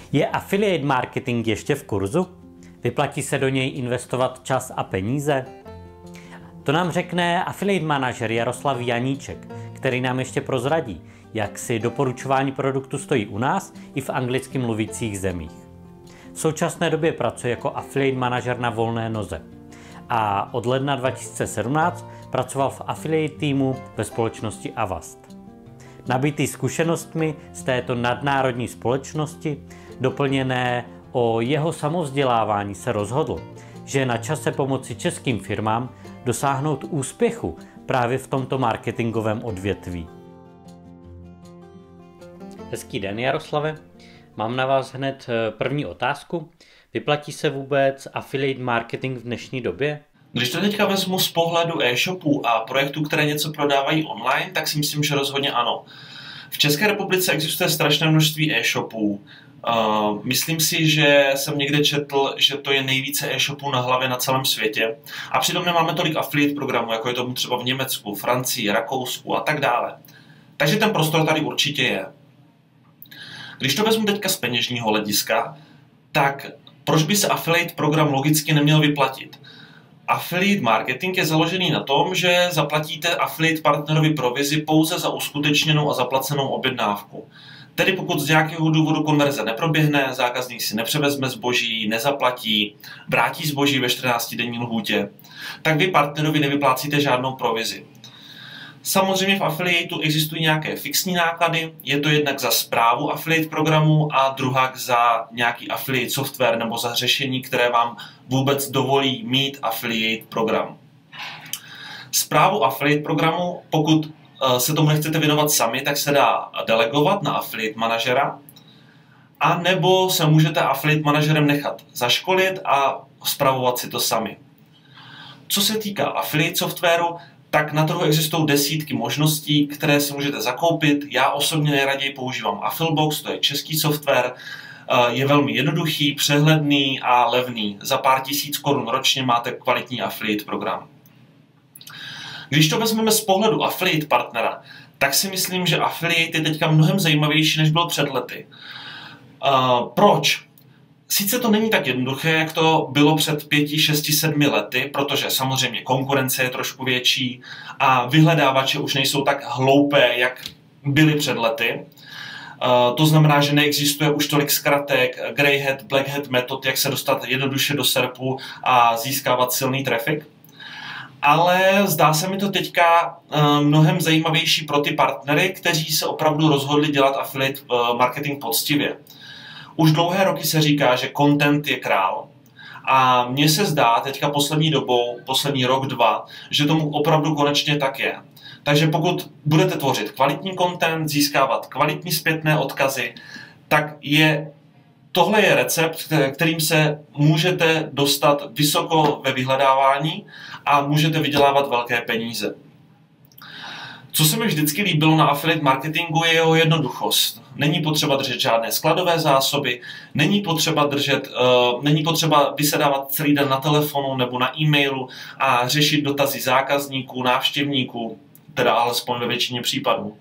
Je affiliate marketing ještě v kurzu? Vyplatí se do něj investovat čas a peníze? To nám řekne affiliate manažer Jaroslav Janíček, který nám ještě prozradí, jak si doporučování produktu stojí u nás i v anglicky mluvících zemích. V současné době pracuje jako affiliate manažer na volné noze a od ledna 2017 pracoval v affiliate týmu ve společnosti Avast. Nabitý zkušenostmi z této nadnárodní společnosti, doplněné o jeho samovzdělávání, se rozhodl, že je na čase pomoci českým firmám dosáhnout úspěchu právě v tomto marketingovém odvětví. Hezký den, Jaroslave. Mám na vás hned první otázku. Vyplatí se vůbec affiliate marketing v dnešní době? Když to teďka vezmu z pohledu e-shopů a projektů, které něco prodávají online, tak si myslím, že rozhodně ano. V České republice existuje strašné množství e-shopů. Myslím si, že jsem někde četl, že to je nejvíce e-shopů na hlavě na celém světě. A přitom nemáme tolik affiliate programů, jako je tomu třeba v Německu, Francii, Rakousku a tak dále. Takže ten prostor tady určitě je. Když to vezmu teďka z peněžního hlediska, tak proč by se affiliate program logicky neměl vyplatit? Affiliate marketing je založený na tom, že zaplatíte affiliate partnerovi provizi pouze za uskutečněnou a zaplacenou objednávku. Tedy pokud z nějakého důvodu konverze neproběhne, zákazník si nepřevezme zboží, nezaplatí, vrátí zboží ve 14-denní lhůtě, tak vy partnerovi nevyplácíte žádnou provizi. Samozřejmě v affiliateu existují nějaké fixní náklady, je to jednak za správu affiliate programu a druhá za nějaký affiliate software nebo za řešení, které vám vůbec dovolí mít affiliate program. Správu affiliate programu, pokud se tomu nechcete věnovat sami, tak se dá delegovat na affiliate manažera, a nebo se můžete affiliate manažerem nechat zaškolit a spravovat si to sami. Co se týká affiliate softwaru, tak na trhu existují desítky možností, které si můžete zakoupit. Já osobně nejraději používám Affilbox, to je český software, je velmi jednoduchý, přehledný a levný. Za pár tisíc korun ročně máte kvalitní affiliate program. Když to vezmeme z pohledu affiliate partnera, tak si myslím, že affiliate je teďka mnohem zajímavější, než byl před lety. Proč? Sice to není tak jednoduché, jak to bylo před 5, 6, 7 lety, protože samozřejmě konkurence je trošku větší a vyhledávače už nejsou tak hloupé, jak byly před lety. To znamená, že neexistuje už tolik zkratek, grey hat, black hat metod, jak se dostat jednoduše do SERPu a získávat silný traffic. Ale zdá se mi to teďka mnohem zajímavější pro ty partnery, kteří se opravdu rozhodli dělat affiliate marketing poctivě. Už dlouhé roky se říká, že content je král. A mně se zdá teďka poslední dobou, poslední rok, 2, že tomu opravdu konečně tak je. Takže pokud budete tvořit kvalitní content, získávat kvalitní zpětné odkazy, tak tohle je recept, kterým se můžete dostat vysoko ve vyhledávání a můžete vydělávat velké peníze. Co se mi vždycky líbilo na affiliate marketingu, je jeho jednoduchost. Není potřeba držet žádné skladové zásoby, není potřeba vysedávat celý den na telefonu nebo na e-mailu a řešit dotazy zákazníků, návštěvníků, teda alespoň ve většině případů.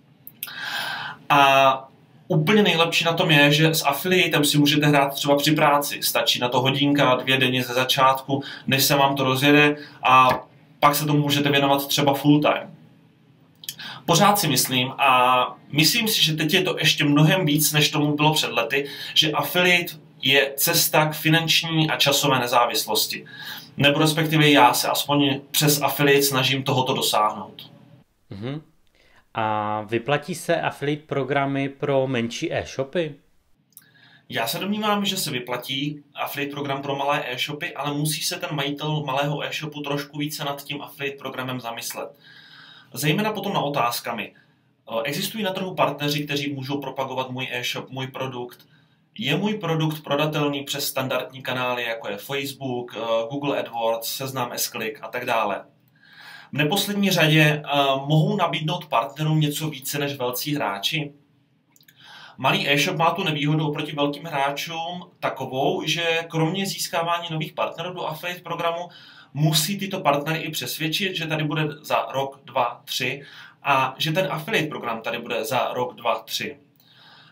A úplně nejlepší na tom je, že s affiliatem si můžete hrát třeba při práci. Stačí na to hodinka, 2 denně ze začátku, než se vám to rozjede, a pak se tomu můžete věnovat třeba full time. Pořád si myslím, a myslím si, že teď je to ještě mnohem víc, než tomu bylo před lety, že affiliate je cesta k finanční a časové nezávislosti. Nebo respektive já se aspoň přes affiliate snažím tohoto dosáhnout. A vyplatí se affiliate programy pro menší e-shopy? Já se domnívám, že se vyplatí affiliate program pro malé e-shopy, ale musí se ten majitel malého e-shopu trošku více nad tím affiliate programem zamyslet. Zejména potom na otázkami. Existují na trhu partneři, kteří můžou propagovat můj e-shop, můj produkt? Je můj produkt prodatelný přes standardní kanály, jako je Facebook, Google AdWords, Seznam S-Click a tak dále? V neposlední řadě mohou nabídnout partnerům něco více než velcí hráči? Malý e-shop má tu nevýhodu oproti velkým hráčům takovou, že kromě získávání nových partnerů do affiliate programu musí tyto partnery i přesvědčit, že tady bude za rok, 2, 3 a že ten affiliate program tady bude za rok, 2, 3.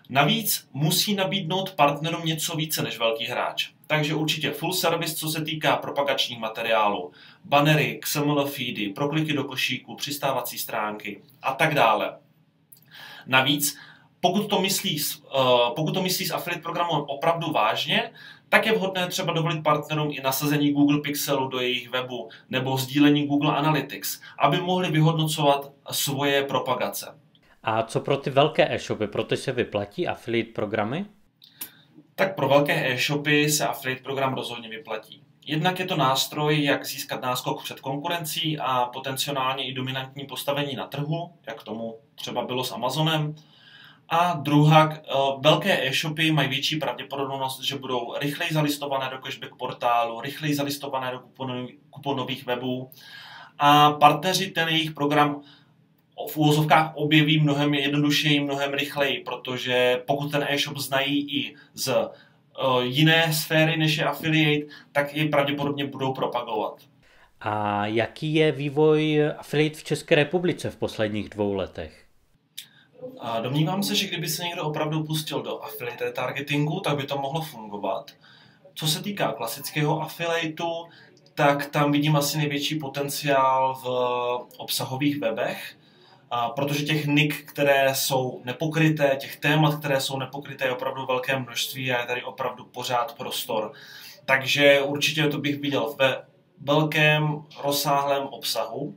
Navíc musí nabídnout partnerům něco více než velký hráč. Takže určitě full service, co se týká propagačních materiálů, bannery, XML feedy, prokliky do košíku, přistávací stránky a tak dále. Navíc, pokud to myslí s affiliate programem opravdu vážně, tak je vhodné třeba dovolit partnerům i nasazení Google Pixelu do jejich webu nebo sdílení Google Analytics, aby mohli vyhodnocovat svoje propagace. A co pro ty velké e-shopy, proto se vyplatí affiliate programy? Tak pro velké e-shopy se affiliate program rozhodně vyplatí. Jednak je to nástroj, jak získat náskok před konkurencí a potenciálně i dominantní postavení na trhu, jak tomu třeba bylo s Amazonem. A druhá, velké e-shopy mají větší pravděpodobnost, že budou rychleji zalistované do cashback portálu, rychleji zalistované do kuponových webů a partneři ten jejich program v úvozovkách objeví mnohem jednodušeji, mnohem rychleji, protože pokud ten e-shop znají i z jiné sféry než je affiliate, tak ji pravděpodobně budou propagovat. A jaký je vývoj affiliate v České republice v posledních 2 letech? Domnívám se, že kdyby se někdo opravdu pustil do affiliate retargetingu, tak by to mohlo fungovat. Co se týká klasického affiliateu, tak tam vidím asi největší potenciál v obsahových webech, protože těch nick, které jsou nepokryté, těch témat, které jsou nepokryté, je opravdu velké množství a je tady opravdu pořád prostor. Takže určitě to bych viděl ve velkém, rozsáhlém obsahu.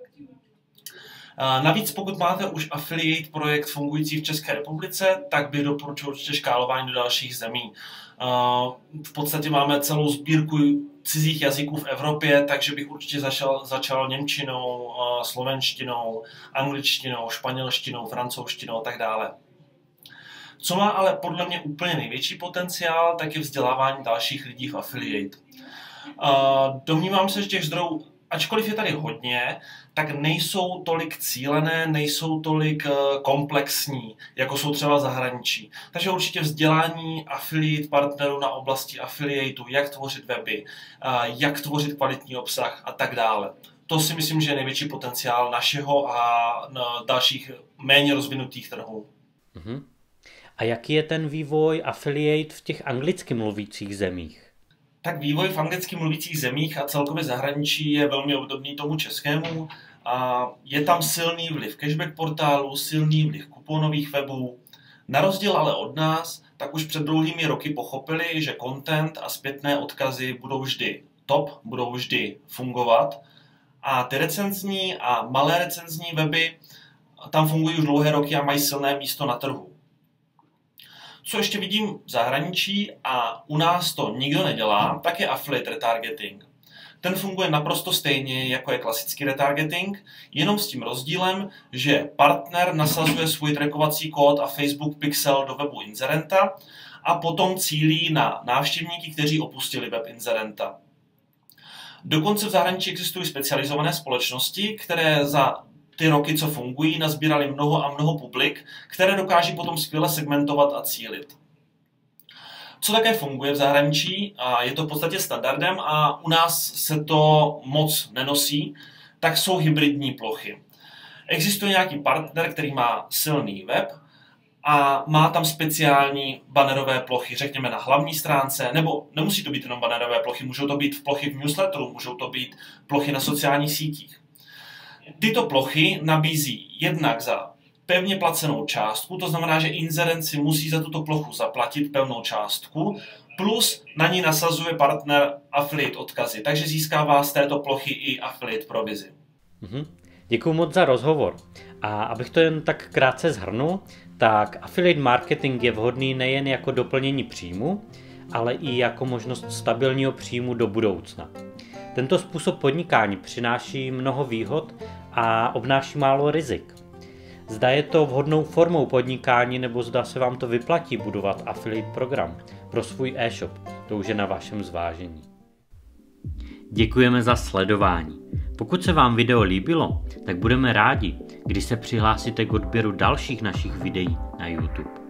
Navíc pokud máte už affiliate projekt fungující v České republice, tak bych doporučil určitě škálování do dalších zemí. V podstatě máme celou sbírku cizích jazyků v Evropě, takže bych určitě začal němčinou, slovenštinou, angličtinou, španělštinou, francouzštinou a tak dále. Co má ale podle mě úplně největší potenciál, tak je vzdělávání dalších lidí v affiliate. Domnívám se, že těch zdrojů, ačkoliv je tady hodně, tak nejsou tolik cílené, nejsou tolik komplexní, jako jsou třeba v zahraničí. Takže určitě vzdělání affiliate partnerů na oblasti affiliateu, jak tvořit weby, jak tvořit kvalitní obsah a tak dále. To si myslím, že je největší potenciál našeho a dalších méně rozvinutých trhů. Uh-huh. A jaký je ten vývoj affiliate v těch anglicky mluvících zemích? Tak vývoj v anglicky mluvících zemích a celkově zahraničí je velmi obdobný tomu českému. A je tam silný vliv cashback portálu, silný vliv kuponových webů. Na rozdíl ale od nás, tak už před dlouhými roky pochopili, že content a zpětné odkazy budou vždy top, budou vždy fungovat. A ty recenzní a malé recenzní weby tam fungují už dlouhé roky a mají silné místo na trhu. Co ještě vidím v zahraničí a u nás to nikdo nedělá, tak je affiliate retargeting. Ten funguje naprosto stejně, jako je klasický retargeting, jenom s tím rozdílem, že partner nasazuje svůj trackovací kód a Facebook pixel do webu inzerenta a potom cílí na návštěvníky, kteří opustili web inzerenta. Dokonce v zahraničí existují specializované společnosti, které za ty roky, co fungují, nazbírali mnoho a mnoho publik, které dokáží potom skvěle segmentovat a cílit. Co také funguje v zahraničí, a je to v podstatě standardem a u nás se to moc nenosí, tak jsou hybridní plochy. Existuje nějaký partner, který má silný web a má tam speciální bannerové plochy, řekněme na hlavní stránce, nebo nemusí to být jenom bannerové plochy, můžou to být plochy v newsletteru, můžou to být plochy na sociálních sítích. Tyto plochy nabízí jednak za pevně placenou částku, to znamená, že inzerent si musí za tuto plochu zaplatit pevnou částku, plus na ní nasazuje partner affiliate odkazy, takže získává z této plochy i affiliate provizi. Děkuji moc za rozhovor. A abych to jen tak krátce shrnul, tak affiliate marketing je vhodný nejen jako doplnění příjmu, ale i jako možnost stabilního příjmu do budoucna. Tento způsob podnikání přináší mnoho výhod a obnáší málo rizik. Zda je to vhodnou formou podnikání nebo zda se vám to vyplatí budovat affiliate program pro svůj e-shop, to už je na vašem zvážení. Děkujeme za sledování. Pokud se vám video líbilo, tak budeme rádi, když se přihlásíte k odběru dalších našich videí na YouTube.